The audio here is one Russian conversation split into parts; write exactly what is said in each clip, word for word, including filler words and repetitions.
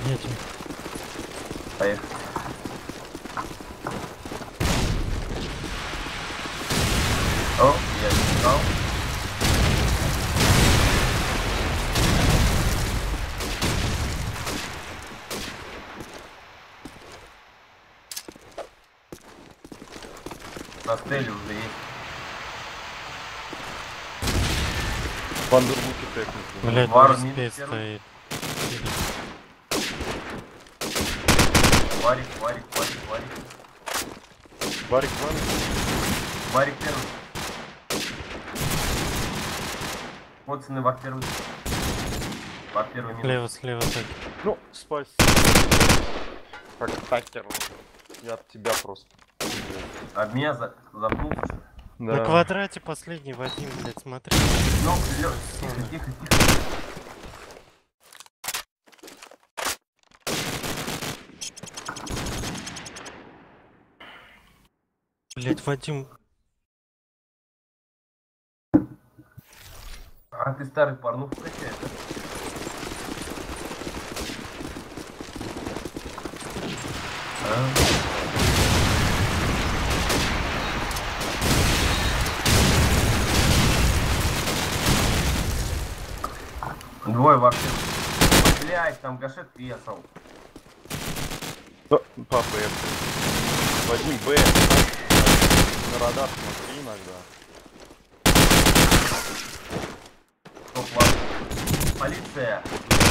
Едем. Поехали. О, я не знал. На стеле уже есть. Бандерлуки техники. Блять, Вар на минус спец первый. стоит. Варик, варик, варик, варик. Варик, варик. Варик первый. Вот цены вар первый. Вар первый минус. Слева, слева так. Ну, спасибо. Как такер. Я от тебя просто. От меня за... запнулся. Да. На квадрате последний, Вадим, блядь, смотри. Ну, Лё, тихо, тихо, тихо. Блять, Вадим. А ты старый порнуху качаешь, да? А? Двое вообще. Блять, там гашет пьесал. Да, по Б. Вадим Б. На радар смотри иногда. Стоп, ладно. Полиция.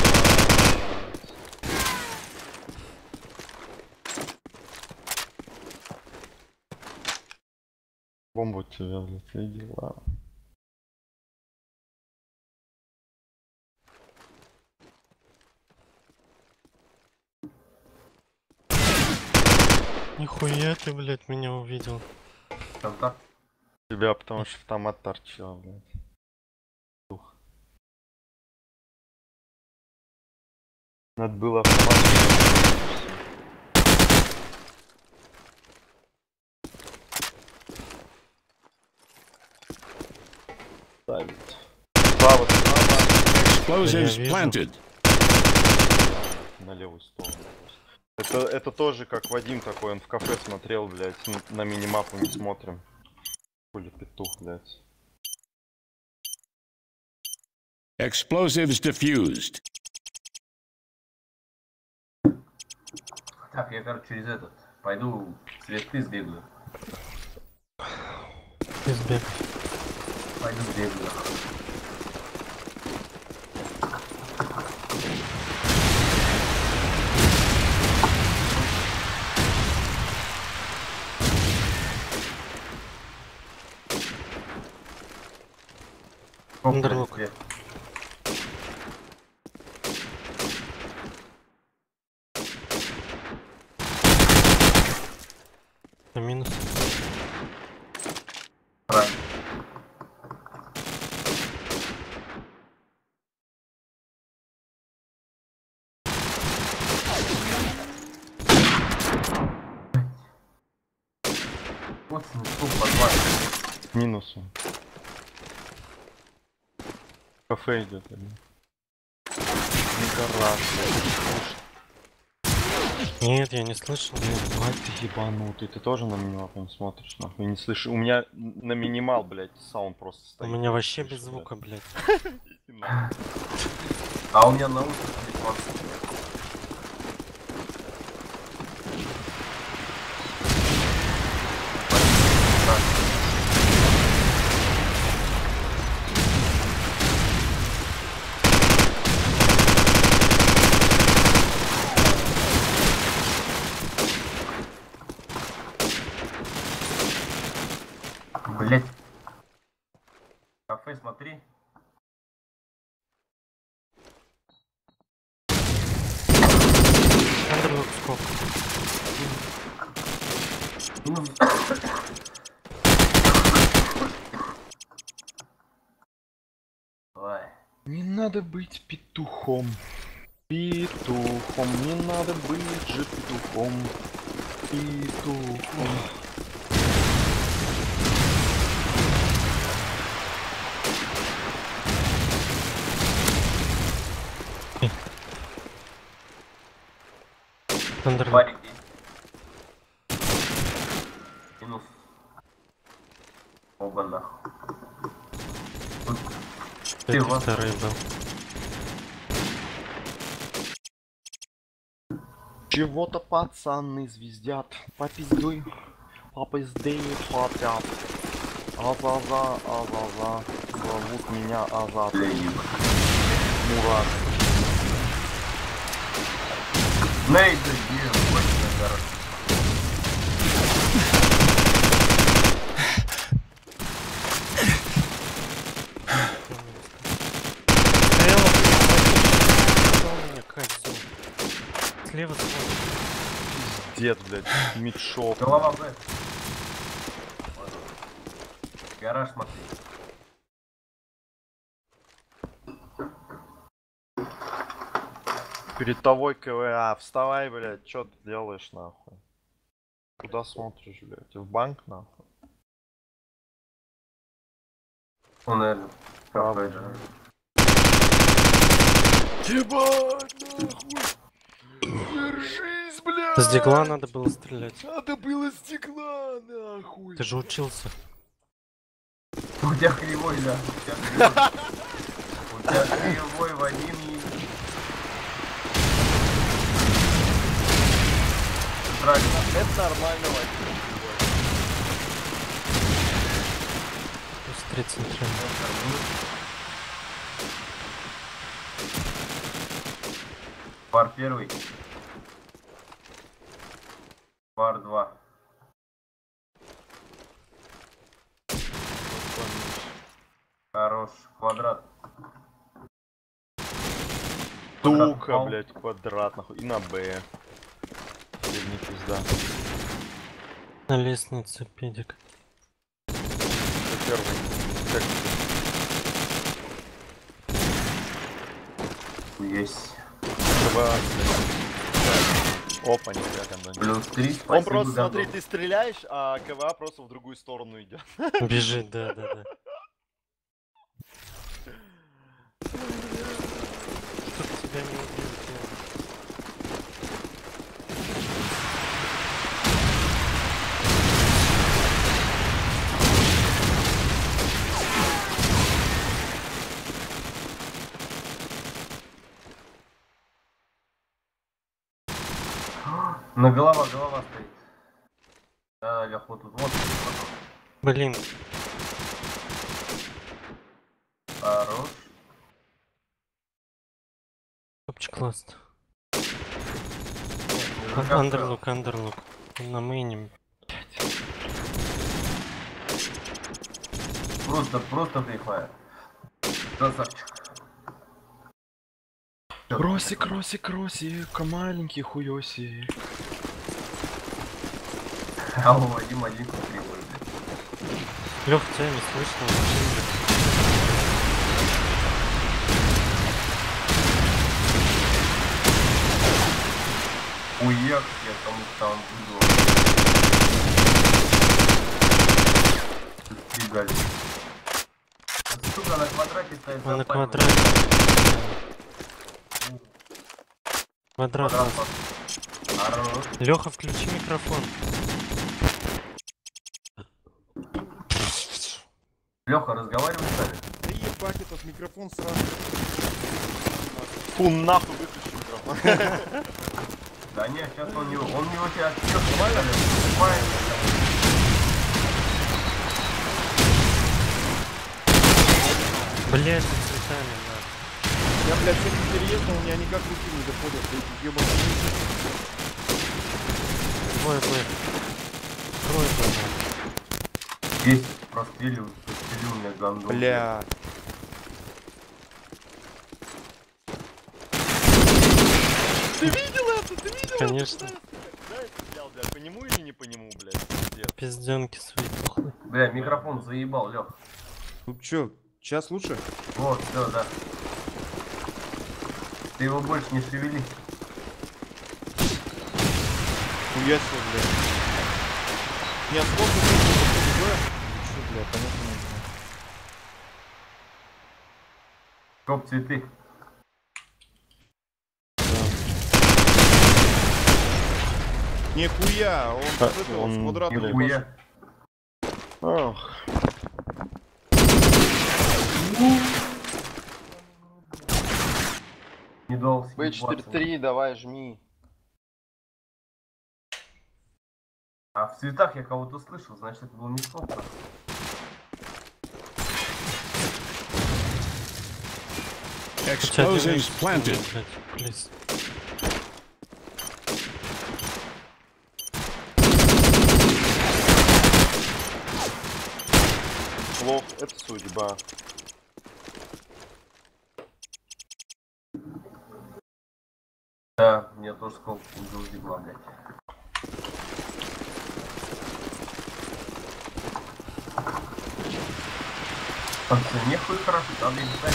Бомбу тебя, блядь, видела. Нихуя ты, блядь, меня увидел. Там так. Тебя, потому что автомат торчал, блядь. Ух. Надо было автомат. Ставить. Слава, слава. Explosives Я вижу. planted. На левую сторону. Это, это тоже как Вадим такой, он в кафе смотрел, блядь, н- на минимапу не смотрим. Хули петух, блядь. Explosives diffused. Так, я, короче, через этот. Пойду цветы сбегаю. Ты сбег. Пойду сбегаю. Андерлок. На минус. Правильно. Вот ну, стоп, подвалит. Минусом. Кафе идет, блядь. Гараж, блядь. Нет, я не слышал. Блядь, мать ты ебанутый, ты тоже на минимал не смотришь, нахуй, не слышишь. У меня на минимал, блядь, саунд просто У стоит. меня вообще Слышу, без звука, блядь. блядь. А у меня наушник телефон. Блять. Кафе, смотри. Андерлок скоп. Минус. Ой. Не надо быть петухом. Петухом, не надо быть же петухом. Петухом. Андерлок. Варики. Минус. Оба нахуй. Тут Это Пиво. второй был. Чего-то пацаны звездят. Попиздуй. Попиздеют хотят. Азаза, Азаза. Зовут меня Азат. Мурат. Нейт, где? Очень хорошо. Стояла. У меня кольцо. Слева смотрит. Дед, блядь, мидшоп. Голова Б. Гараж смотри. Перед тобой КВА. Вставай, блядь, что ты делаешь, нахуй? Куда смотришь, блядь? В банк, нахуй? Он, наверное, Правда. кафе же. Ебать, нахуй! Держись, блядь! С дигла надо было стрелять. Надо было стекла, нахуй! Ты же учился. У тебя кривой, да. У тебя кривой. У тебя кривой Вадим и... Правильно. Это нормально, Вадим. Плюс тридцать три. Пар первый. Пар два. Хорош. Квадрат. Сука, блядь, квадрат, нахуй. И на Б. Не пизда. На лестнице педик. Это первый. Как Есть. КВА. Опа, нифига там. Плюс три. Он просто, смотри, ты стреляешь, а КВА просто в другую сторону идет. Бежит, да, да, да. Чтоб тебя не убил. На голова, голова стоит. Да, Лех, вот тут, вот. Вот. Блин, Хорош. топчик ласт. Как Андерлук, андерлук. На мейне. Просто, просто прихвая. Красавчик. Кросик, кросик, кросик, маленький хуёсик. А у Вадима один кривой, блядь. Лёх, тебя не слышно. Уехал я кому-то там вызвал. Стригали. Сука, на квадрате стоит. Он на запальный. квадрате. Квадрат. Квадрат. Хорош. Лёха, включи микрофон. Леха, разговаривай стали? Да ебать, этот микрофон сразу. Фу, нахуй выключи микрофон. Да нет, сейчас он не... Он не у тебя отъёт. Нормально? Нормально. Блядь, за цветами, на. Я, блядь, с этим переездом, у меня никак руки не доходят до этих ебаных. Двое, двое. Трое, двое. Есть, прострелил, прострелил меня гандон. Бля. Ты видел это? Ты видел Конечно. это? Да, я стрелял, блядь, по нему или не по нему, блядь? Пиздец. Пизденки свои тухлые. Бля, микрофон заебал, Лех. Ну чё, сейчас лучше? Вот, все, да. Ты его больше не шевели. Хуя себе, блядь. Нет, сколько ты Чё, бля, понятно не знаю. Коп цветы. Нихуя, он А, с этого, он, с квадрата блин. ебашит. Хуя. Ох. Не дал бэ четыре три, давай, жми. А в цветах я кого-то слышал, значит это был не скоп. Explosives planted. Блядь, плиз. Плох, это судьба. Да, мне тоже скоп убил дебла, блядь. Пацаны, нехуй хорошо, надо им ставить.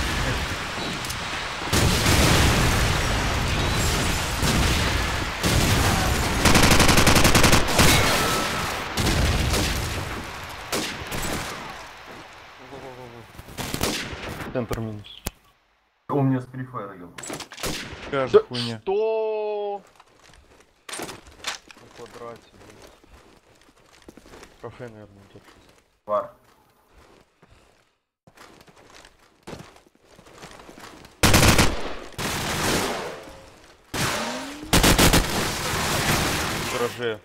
Центр минус. У меня с прифайра ебал. Какая же Да хуйня. что? На квадрате, блин. Кафе, наверное, тут. Бар. В гараже.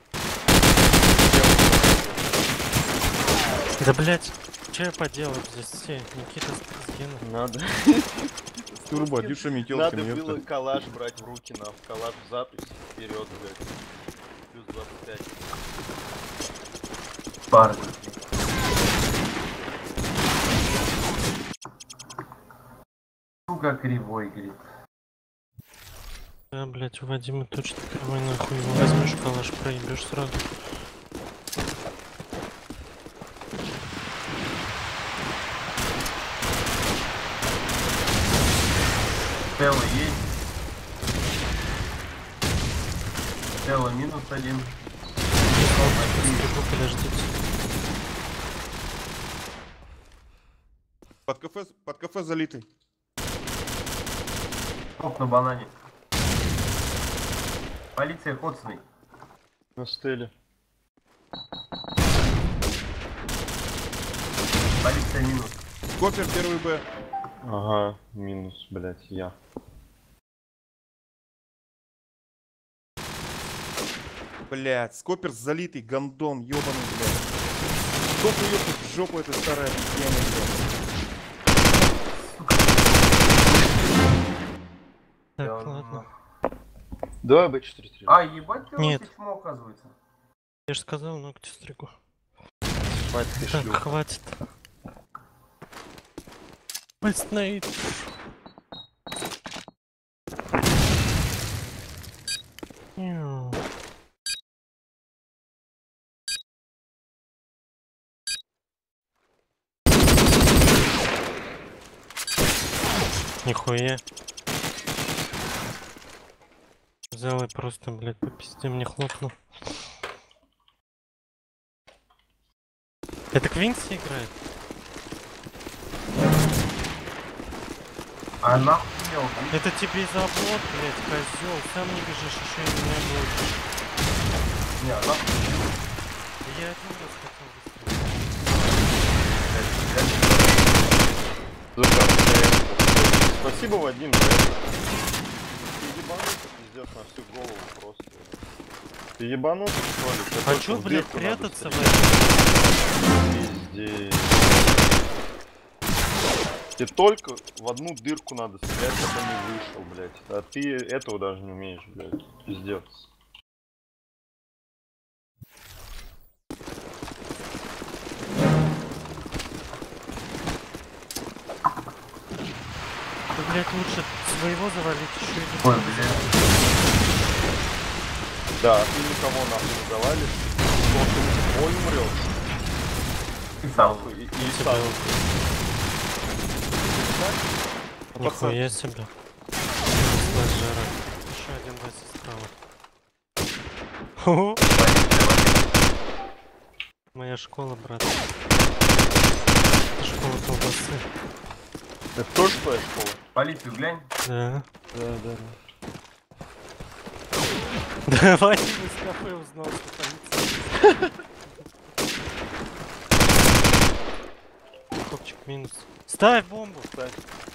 Да блять, что я поделал здесь? Все, Никита сгинул. Надо. Турбо, дюша метелками, Надо ёпта. было калаш брать в руки, на калаш в запись, вперед, блядь. Плюс двадцать пять. Бар. Сука, кривой, говорит. Да, блять, у Вадима точно кривой, нахуй его возьмешь, калаш проебешь сразу. Тело есть. Тело минус один. Стрельбу, подождите. Под кафе, под кафе залитый. Топ на банане. Полиция коцный. На стеле. Полиция минус. Копер первый Б. Ага, минус, блядь, я. Блядь, скопер залитый, гандон, ёбаный, блядь. Кто плюет в жопу этой старой пьяной, блядь. Так, Я- ладно. Давай бэ четыре три. А, ебать ты Нет. вот чмо, оказывается. Я же сказал, ногти стригу. Мать ты Так, шлюха. хватит. Вестнейт. Мяу. Нихуя. Взял и просто, блядь, по пизде мне хлопнул. Это Квинси играет? А нахуй делал? Это тебе завод, блядь, козел. Сам не бежишь, еще и меня блочишь. Не, а нахуй. Да я один раз хотел выстрелить. Слушай, спасибо, Вадим, за это. Ты ебанутый, пиздец, на всю голову просто. Ты ебанутый, что ли? Ты Хочу, только в блядь, дырку надо прятаться в стрелять. этом. Пиздец. Тебе только в одну дырку надо стрелять, чтобы не вышел, блядь. А ты этого даже не умеешь, блядь. Пиздец. Ты, блядь, лучше своего завалить, еще и Ой, другого. блядь. Да, ты никого нахуй не завалишь. Просто ой умрет. Ты сам. И, и сам. Нихуя себе. Сложера. Еще один Вася справа. Хо-хо. Моя школа, брат. Это школа колбасы. Это тоже твоя школа? Полицию глянь. Да. Да, да, Давай из кафе узнал, что полиция. Топчик минус. Ставь бомбу. Ставь.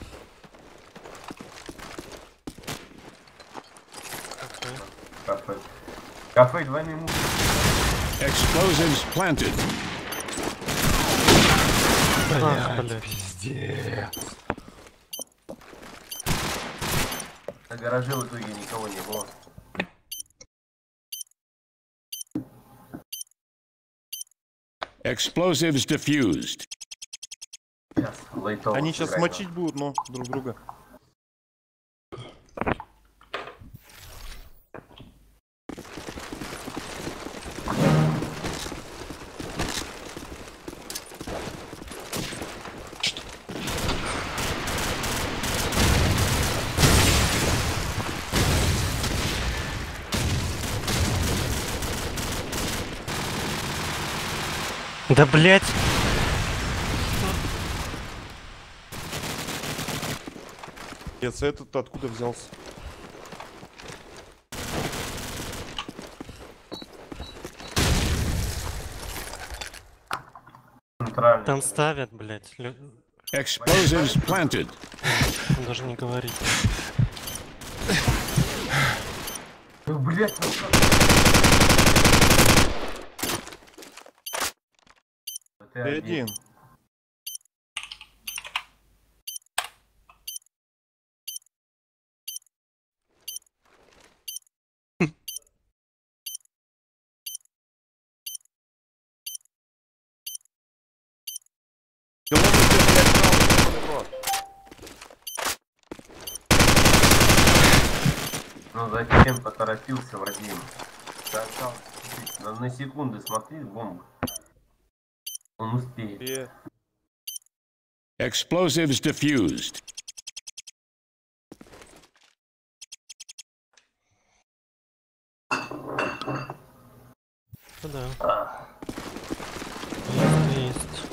Окей. Кафе. Кафе двойный муж. Explosives planted. Ах, блядь. Пиздец. На гараже в итоге никого не было. Explosives diffused. Сейчас, лайтово. Они сейчас сыграем. мочить будут, но друг друга. Да блять. Ец, этот откуда взялся? Центральный. Там ставят, блять. Лю... Explosives planted. Даже не говорить. Ну, блядь, ну как? Ты Ты один. Да вон где, блядь, правый, правый рот. Ну зачем поторопился Вадим? Ты остался чуть-чуть. На, на секунды смотри, бомба. Он успеет. И... Explosives diffused. Ну да. А, Есть, есть.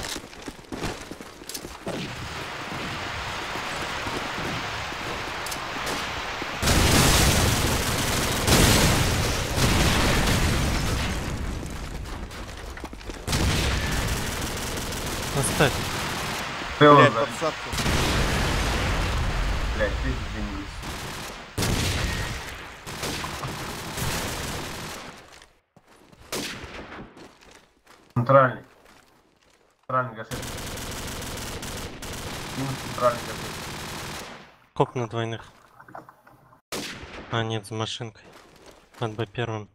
Оставь. ты он Блядь, за- подсадка. блядь, ты извинись. Центральный. Центральный гашет. Минус центральный гашет. Коп на двойных. А, нет, за машинкой. Под Б первым.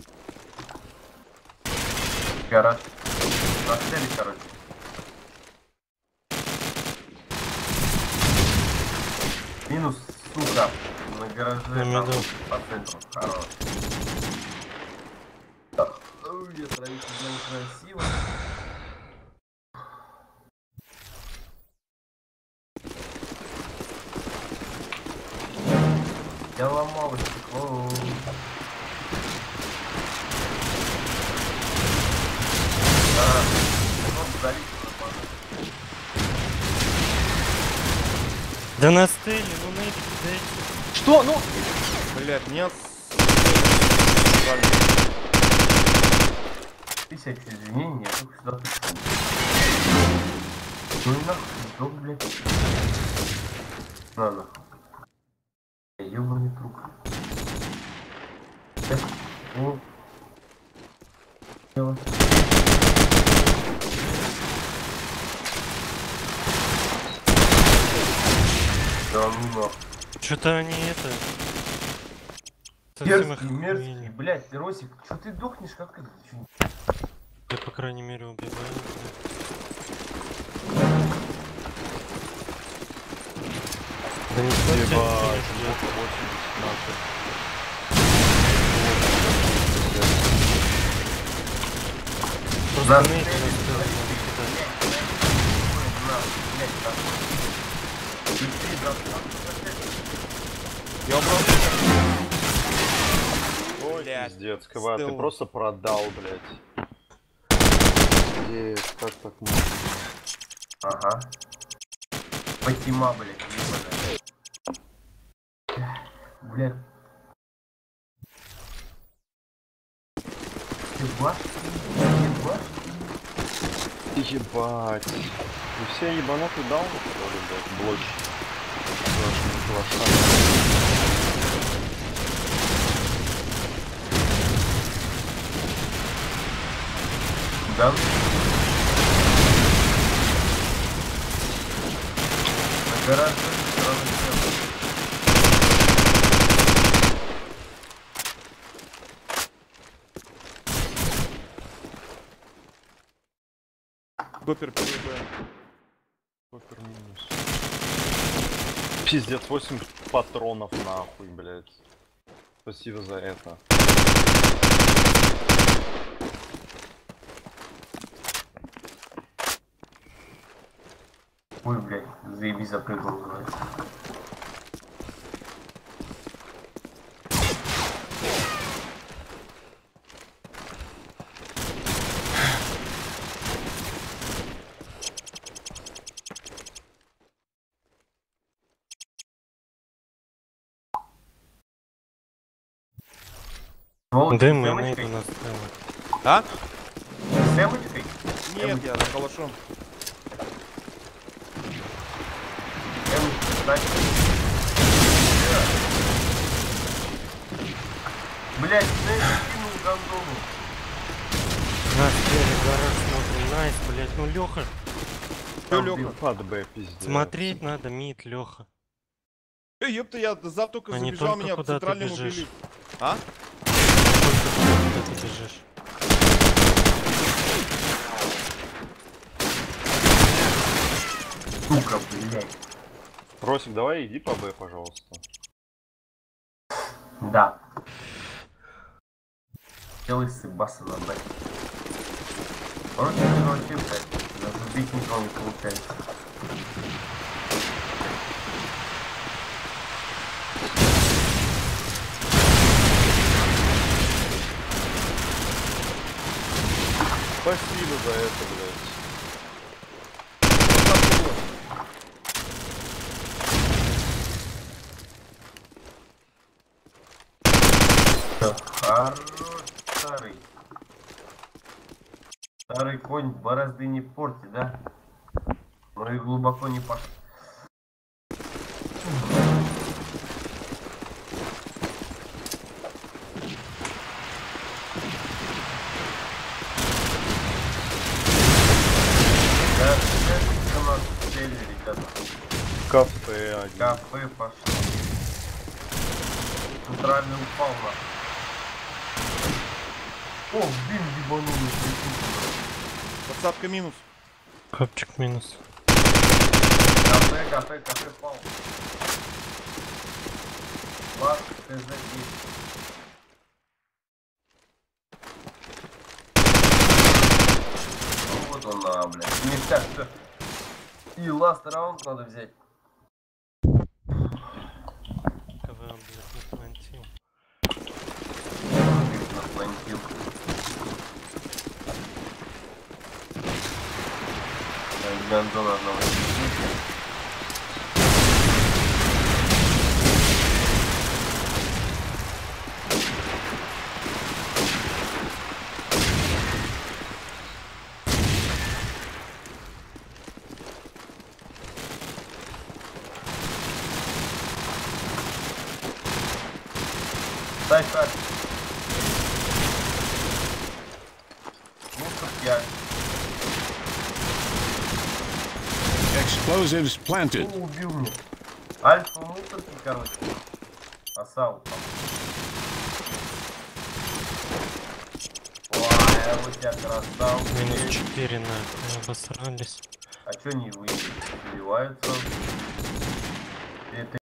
Гараж. Расцели, короче. Минус, сука, на гараже. На там, меду. по центру. Хорош. Так. Ой, я троих сделал красиво. Я ломал стекло. А, ну, залить нормально. Да на стеле, ну на эти дайте. Что? Ну? Блядь, нет. Тысяч извинений, я только сюда пришел. Ну и нахуй, сдох, блядь. На, нахуй. Ёбаный труп. Сейчас. О. Дело. Да ну нахуй. Что-то они это... совсем Мерзкий, охуели. мерзкий, блядь, ты, Росик, что ты дохнешь, как это? Чё? Я, по крайней мере, убиваю. Да не стоит Ебать, тебя, вот восемьдесят нахуй. Просто Да. на эти на стеле надо кидать. Я убрал. Ой, Блядь, пиздец, КВ, ты стыл. просто продал, блядь. Пиздец, как так можно? Ага. Патима, блядь, ебаная. Блядь. Ебать. Ебать. Ебать. Вы все ебанутый дал, что ли, блядь, блочь. Да? На гараж сразу все. Гопер ПВБ. Супер минус. Пиздец, восемь патронов нахуй, блядь. Спасибо за это. Ой, блядь, заебись, запрыгнул, называется. Сволочь, Дым с и эмочкой? нейду настроил. А? С эмочкой? Нет, я за калашом. Эмочка, кстати. Блять, знаешь, кинул гандону. На спереди гараж смотрим. Найс, блять. Ну Леха. Чё, Лёха? Под Б, пиздец. Смотреть надо, мид, Леха. Э, ёпта, я завтра только А не забежал, только меня в куда ты центральном бежишь. убили. А? Куда ты бежишь? Сука, блять. Росик, давай иди по Б, пожалуйста. Да. Делай сыбаса на бэк. Короче, это вообще, блядь, даже убить никого не получается. Спасибо за это, блядь. Хорош, старый. Старый конь борозды не портит, да? Но и глубоко не пошел. Да, это у нас цели, ребята. Кафе один. Кафе пошел. Центральный упал на. О, блин, ебанули. Подсадка минус. Капчик минус. Кафе, кафе, кафе пал. Лас, ТЗ есть. Ну вот он, а, блядь. Ништяк, все. И ласт раунд надо взять. КВ, блядь, наплантил. Наплантил. Гандон одного. Дай так. Мусор пять. Explosives planted. О, убил меня. Альфа мусорки, короче. Асау там. Ой, я вот тебя красавчик. Минус четыре нахуй, обосрались. А чё не вы убиваются? Это